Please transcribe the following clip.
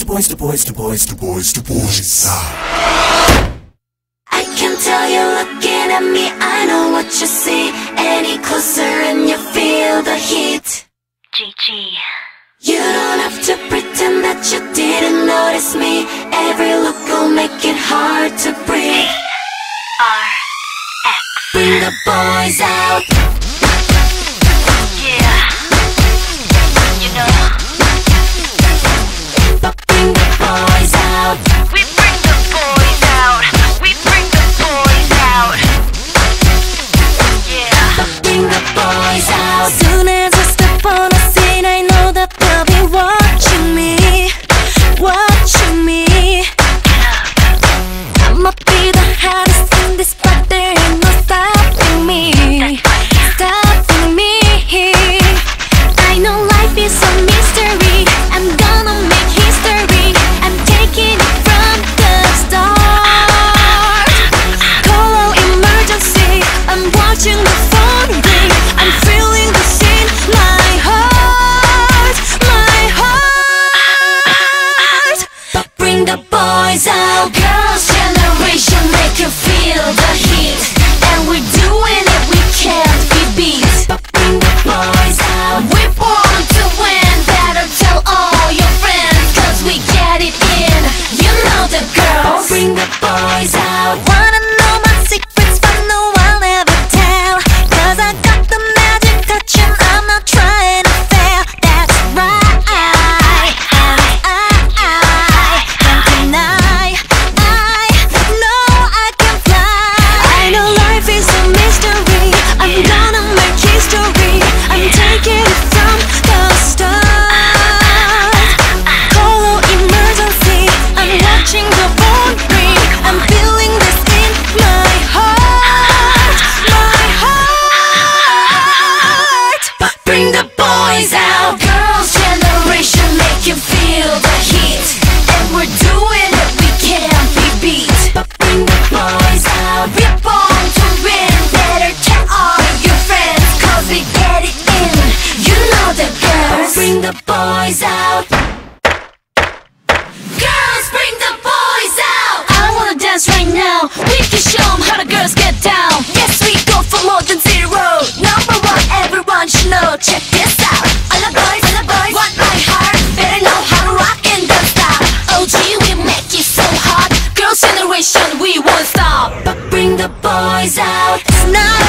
I can tell you're looking at me, I know what you see. Any closer and you feel the heat. GG. You don't have to pretend that you didn't notice me. Every look will make it hard to breathe. RX. Bring the boys out. Yeah. You know. Bring the boys out. We bring the boys out. We bring the boys out. Yeah. Bring the boys out. Soon as I step on the scene, I know that they'll be watching me, watching me. I'ma be the hottest in this, but there ain't no stopping me, stopping me. I know life is a mystery. I'm gonna make history. I'm taking it from the start. Call out emergency. I'm watching the phone ring. I'm feeling the scene. My heart, my heart. Bring the boys out. Girls' generation make you feel the heat, and we're doing it, we can't be beat. Bring the boys out. We're born to win. Better tell all your friends, cause we get it in. You know the girls. Bring the boys out. Wanna know my secrets, but no, I'll never tell. Cause I got the magic touch and I'm not trying to fail. That's right. And I can't deny. I know I can fly. I know life is a mystery. I'm gonna make history. I'm taking it from the start. Call out emergency. I'm watching the phone ring. I'm feeling this in my heart, my heart. Bring the boys out. Girls' generation make you feel the heat, and we're doing it, we can't be beat. Bring the boys out. We're born to win. Better tell all your friends, cause we get it in. You know the girls. Bring the boys out. Girls, bring the boys out. I wanna dance right now. We can show 'em how the girls get down. Yes, we go for more than zero. Number one, everyone should know. Check this out. All the boys want my heart. Better know how to rock and dance style. OG, we make it so hot. Girls' generation, we won't stop. Bring the boys out. It's not